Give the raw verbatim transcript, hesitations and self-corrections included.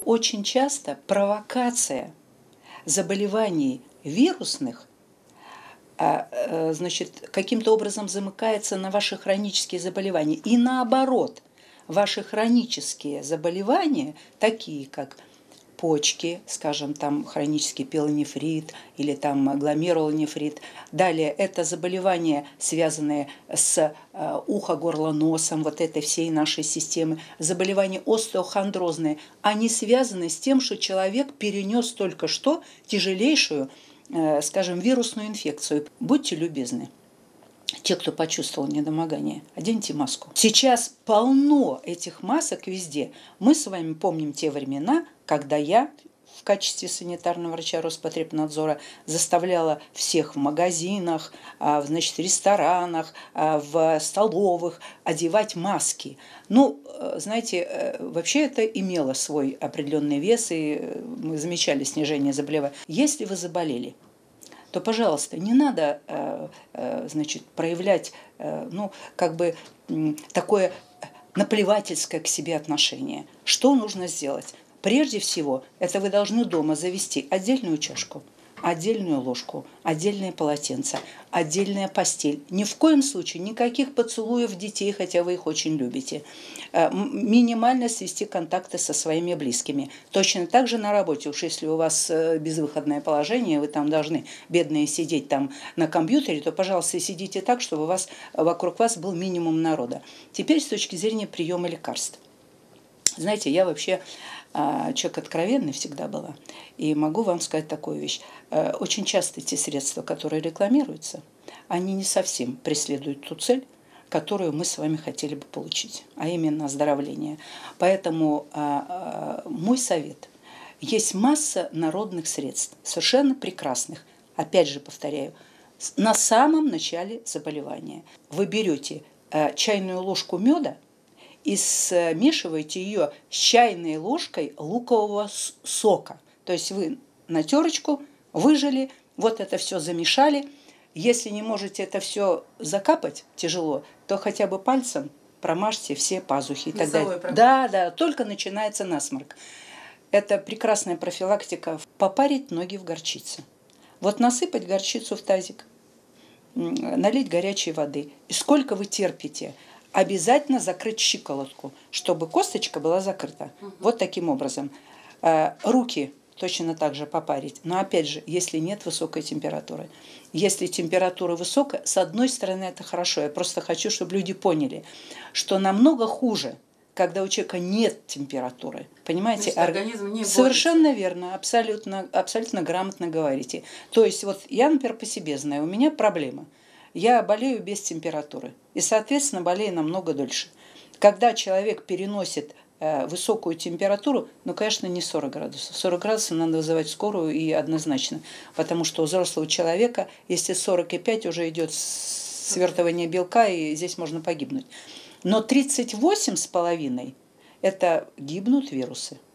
Очень часто провокация заболеваний вирусных значит, каким-то образом замыкается на ваши хронические заболевания. И наоборот, ваши хронические заболевания, такие как почки, скажем, там хронический пилонефрит или там гломерулонефрит. Далее это заболевания, связанные с ухо-горло-носом, вот этой всей нашей системы. Заболевания остеохондрозные, они связаны с тем, что человек перенес только что тяжелейшую, скажем, вирусную инфекцию. Будьте любезны. Те, кто почувствовал недомогание, оденьте маску. Сейчас полно этих масок везде. Мы с вами помним те времена, когда я в качестве санитарного врача Роспотребнадзора заставляла всех в магазинах, значит, в ресторанах, в столовых одевать маски. Ну, знаете, вообще это имело свой определенный вес, и мы замечали снижение заболеваний. Если вы заболели, то, пожалуйста, не надо, значит, проявлять, ну, как бы такое наплевательское к себе отношение. Что нужно сделать? Прежде всего, это вы должны дома завести отдельную чашку, отдельную ложку, отдельное полотенце, отдельная постель. Ни в коем случае никаких поцелуев детей, хотя вы их очень любите. Минимально свести контакты со своими близкими. Точно так же на работе, уж если у вас безвыходное положение, вы там должны, бедные, сидеть там на компьютере, то, пожалуйста, сидите так, чтобы у вас, вокруг вас был минимум народа. Теперь с точки зрения приема лекарств. Знаете, я вообще человек откровенный всегда была, и могу вам сказать такую вещь. Очень часто те средства, которые рекламируются, они не совсем преследуют ту цель, которую мы с вами хотели бы получить, а именно оздоровление. Поэтому мой совет. Есть масса народных средств, совершенно прекрасных. Опять же повторяю, на самом начале заболевания. Вы берете чайную ложку меда и смешиваете ее с чайной ложкой лукового сока. То есть вы на терочку выжали, вот это все замешали. Если не можете это все закапать тяжело, то хотя бы пальцем промажьте все пазухи. И так далее. Да, да, только начинается насморк. Это прекрасная профилактика. Попарить ноги в горчице. Вот насыпать горчицу в тазик, налить горячей воды. И сколько вы терпите? Обязательно закрыть щиколотку, чтобы косточка была закрыта. Угу. Вот таким образом. Руки точно так же попарить. Но опять же, если нет высокой температуры. Если температура высокая, с одной стороны это хорошо. Я просто хочу, чтобы люди поняли, что намного хуже, когда у человека нет температуры. Понимаете? Организм не Совершенно борется. Верно, абсолютно, абсолютно грамотно говорите. То есть вот я, например, по себе знаю, у меня проблема. Я болею без температуры и, соответственно, болею намного дольше. Когда человек переносит э, высокую температуру, ну, конечно, не сорок градусов. сорок градусов надо вызывать скорую и однозначно, потому что у взрослого человека, если сорок и пять, уже идет свертывание белка, и здесь можно погибнуть. Но тридцать восемь с половиной – это гибнут вирусы.